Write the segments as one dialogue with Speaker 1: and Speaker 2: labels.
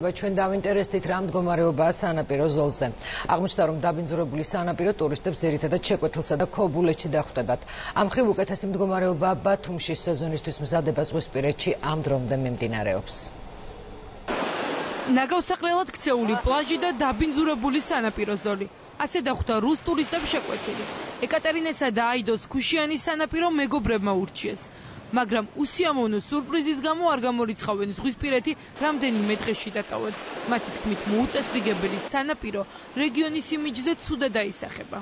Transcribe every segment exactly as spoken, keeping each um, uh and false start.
Speaker 1: ჩვენ დავინტერესდით რა მდგომარეობაა სანაპირო ზოლზე. აღმოჩნდა, რომ დაბინძურებული სანაპირო ტურისტებს ძირითადად შეკვეთილსა და ქობულეთში დახვდებათ. ამ მხრივ უკეთესი მდგომარეობა ბათუმში სეზონისთვის მზადება ზღვისპირეთში ამ დრომდე მიმდინარეობს.
Speaker 2: ნაგავსაყრელად ქცეული პლაჟი და დაბინძურებული სანაპირო ზოლი. ასე დახვდა რუს ტურისტებს შეკვეთილი. ეკატერინესა და აიდოს ქუშიანის სანაპირო მეგობრებმა ურჩიეს. მაგრამ უსიამოვნო სურპრიზის გამო არ გამორიცხავენ ზღვისპირეთი რამდენიმე დღეში დატოვეთ. მათი თქმით, მოუწესრიგებელი სანაპირო რეგიონის იმიჯზე ცუდად აისახება.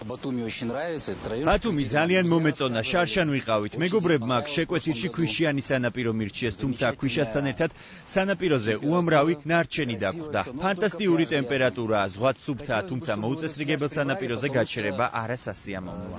Speaker 3: ბათუმი ძალიან მომეწონა, შარშან ვიყავით. მეგობრებმა აქ შეკვეთილში ქვიშიანი სანაპირო მირჩიეს, თუმცა ქვიშასთან ერთად სანაპიროზე უამრავი ნარჩენი დაგვხვდა. ფანტასტიკური ტემპერატურაა, ზღვაც სუფთაა, თუმცა მოუწესრიგებელ სანაპიროზე გაჩერება არასასიამოვნოა.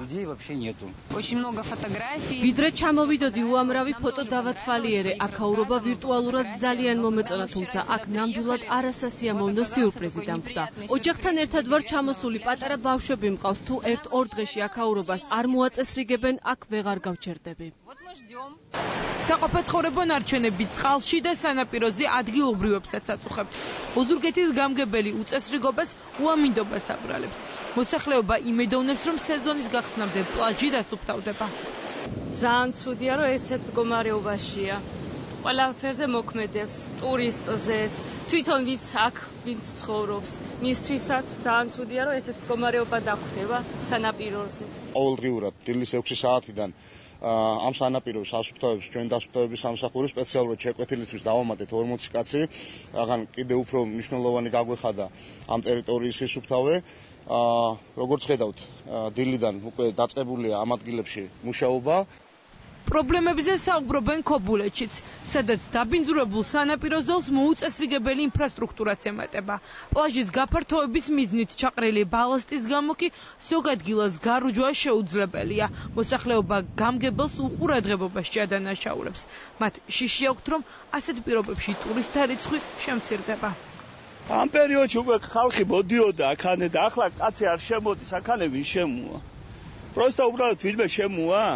Speaker 2: ვიდრე ჩამოვიდოდი, უამრავი ფოტო დავათვალიერე. აქაურობა ვირტუალურად ძალიან მომეწონა, თუმცა აქ ნამდვილად არასასიამოვნო სიურპრიზი დამხვდა. ოჯახთან ერთად ვარ ჩამოსული, პატარა ბავშვები მყავს. თუ ერთ-ორ დღეში აქაურობას არ მოაწესრიგებენ, აქ ვეღარ გავჩერდები. საყოფაცხოვრებო ნარჩენები წყალში და სანაპიროზე ადგილობრივებსაც აწუხებთ. ოზურგეთის გამგებელი უწესრიგობას უამინდობას აბრალებს. მოსახლეობა იმედოვნებს, რომ სეზონის გახსნამდე პლაჟი დასუფთავდება.
Speaker 4: ძალიან ცუდია, რომ ესეთ მდგომარეობაშია. ყველაფერზე მოქმედებს, ტურისტზეც, თვითონ ვინც აქ ვინც ცხოვრობს, მისთვისაც ძალიან ცუდია, რომ ესეთ მდგომარეობა დახვდება სანაპიროზე.
Speaker 5: ყოველდღიურად დილის ექვსი საათიდან ამ სანაპიროს ასუფთავებს ჩვენ დასუფთავების სამსახური სპეციალურად შეკვეთილისთვის დავამატეთ ორმოცი კაცი. აღარ კიდე უფრო მნიშვნელოვანი გაგვეხადა ამ ტერიტორიის სისუფთავე. როგორც ხედავთ, დილიდან უკვე დაწყებულია ამ ადგილებში მუშაობა.
Speaker 2: პრობლემებზე საუბრობენ ქობულეთშიც, სადაც დაბინძურებულ სანაპირო ზოლს მოუწესრიგებელი ინფრასტრუქტურაც ემატება. პლაჟის გაფართოების მიზნით ჩაყრილი ბალასტის გამო კი ზოგ ადგილას გარუჯვა შეუძლებელია. მოსახლეობა გამგებელს უყურადღებობაში ადანაშაულებს. მათ შიში აქვთ, რომ ასეთ პირობებში ტურისტთა რიცხვი შემცირდება.
Speaker 6: ამ პერიოდში უკვე ხალხი მოდიოდა აქანე და ახლა კაცი არ შემოდის, აქანე ვინ შემოა. პროსტა უბრალოდ ვინმე შემოა.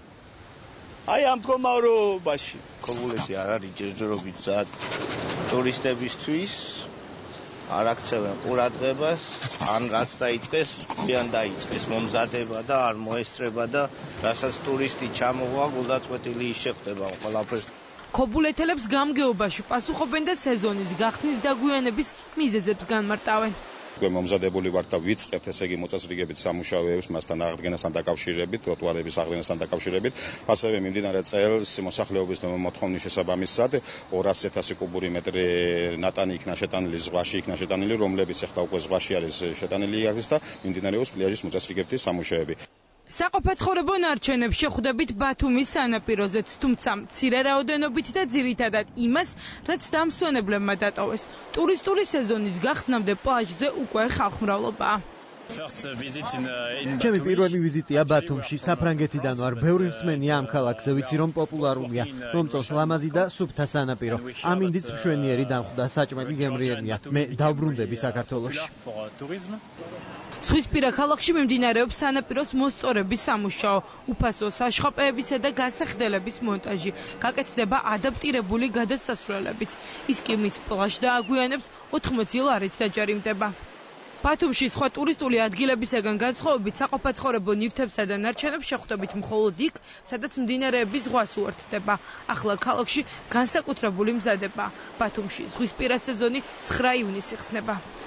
Speaker 6: აი ამ მდგომარეობაში
Speaker 7: ქობულეთი არ არის ჯერჯერობით ზად ტურისტებისთვის, არ აქცევენ ყურადღებას, ან რაც დაიწყეს, ძალიან დაიწყეს მომზადება და არ მოესწრება და რასაც ტურისტი ჩამოვა, გულდაწყვეტილი შეხვდება ყველაფერს.
Speaker 2: ქობულეთელებს გამგეობაში პასუხობენ და სეზონის გახსნის დაგვიანების მიზეზებს განმარტავენ.
Speaker 5: მომზადებული ვართ და ვიწყებთ ესე იგი მოწესრიგებით სამუშაოებს მასთან აღდგენასთან დაკავშირებით, ტროტუარების აღდგენასთან დაკავშირებით, ასევე მიმდინარე წელს მოსახლეობის მოთხოვნის შესაბამისად ორასი ათასი კუბური მეტრი ნატანი იქნა შეტანილი ზღვაში, იქნა შეტანილი, რომლებიც ახლა უკვე ზღვაში არის შეტანილი არის და მიმდინარეობს პლაჟის მოწესრიგების სამუშაოები.
Speaker 2: საყოფაცხოვრებო ნარჩენებს შეხვდებით ბათუმის სანაპიროზეც, თუმცა მცირე რაოდენობით და ძირითადად იმას, რაც დამსვენებლებმა დატოვეს. ტურისტული სეზონის გახსნამდე პლაჟზე უკვე ხალხმრავლობაა.
Speaker 8: ჩემი პირველი ვიზიტია ბათუმში, საფრანგეთიდან ვარ. ბევრი მსმენია ამ ქალაქზე, ვიცი რომ პოპულარულია, რომ წელს ლამაზი და სუფთა სანაპირო. ამინდიც მშვენიერი დამხვდა, საჭმელი გემრიელია. მე დავბრუნდები საქართველოში.
Speaker 2: ზღვისპირა ქალაქში მიმდინარეობს სანაპიროს მოსწორების სამუშაო, უფასო საშხაპეებისა და გასახდელების მონტაჟი. გაკეთდება ადაპტირებული გადასასვლელებიც. ის კი მის პლაჟს დააგვიანებს, ოთხმოცი ლარით დაჯარიმდება. ბათუმში სხვა ტურისტული ადგილებისაგან განსხვავებით საყოფაცხოვრებო ნივთებსა და ნარჩენებს შეხვდებით მხოლოდ იქ, სადაც მდინარეების ზღვას უერთდება. ახლა ქალაქში განსაკუთრებული მზადება. ბათუმში ზღვისპირა სეზონი ცხრა ივნისს იხსნება.